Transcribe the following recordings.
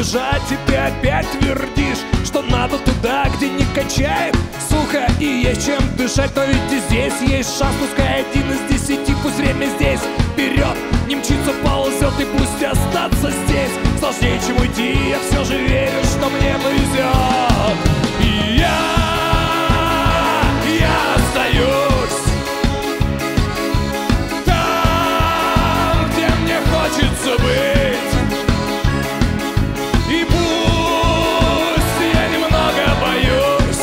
бежать, и ты опять твердишь, что надо туда, где не качает сухо и есть чем дышать. Но ведь и здесь есть шанс, пускай 1 из 10, пусть время здесь вперед не мчится, ползет, и пусть остаться здесь сложнее, чем уйти. Я все же верю, что мне повезет, и я остаюсь там, где мне хочется быть. И пусть я немного боюсь,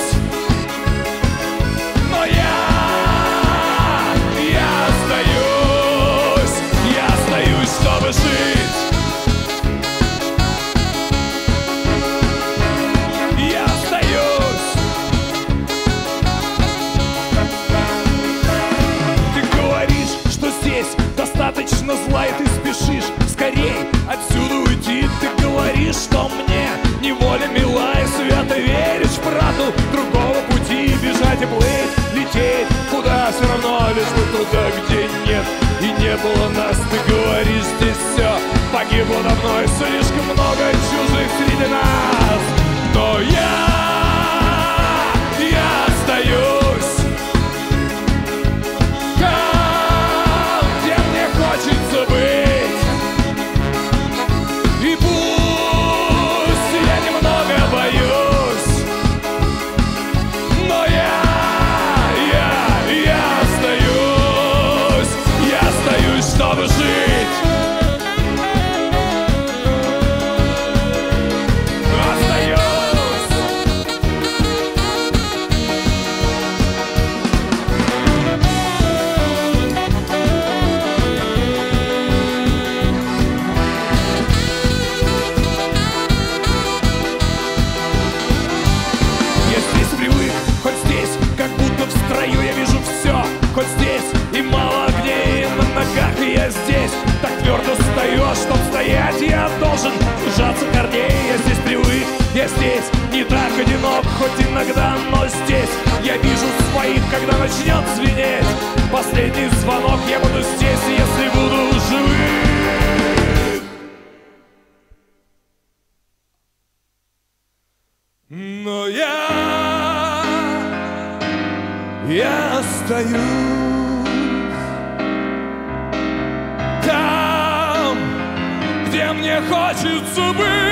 но я остаюсь, чтобы жить. Я остаюсь. Ты говоришь, что здесь достаточно зла, и ты спешишь скорей отсюда уйти. Ты говоришь, что мне неволя мила, и свято веришь в правду другого пути. Бежать и плыть, лететь, куда все равно, лишь бы туда, где нет и не было нас. Ты говоришь, здесь все погибло давно, и слишком много чужих среди нас. Но я остаюсь там, где мне хочется быть. И пусть я немного боюсь, но я остаюсь, чтобы жить. Остаюсь. Я здесь привык, хоть здесь, как будто в строю я вижу все, хоть здесь и мало огней на ногах, и я здесь так твердо стою, а чтоб стоять, я должен сжаться корней. Я здесь привык, я здесь не так одинок, хоть иногда, но здесь я вижу своих, когда начнет звенеть последний звонок. Я буду здесь, если буду живым. Но я остаюсь там, где мне хочется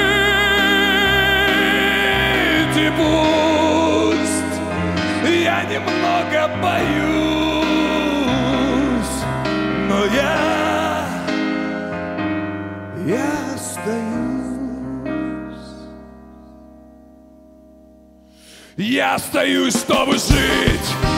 быть. И пусть я немного боюсь, но я остаюсь. Я остаюсь, чтобы жить.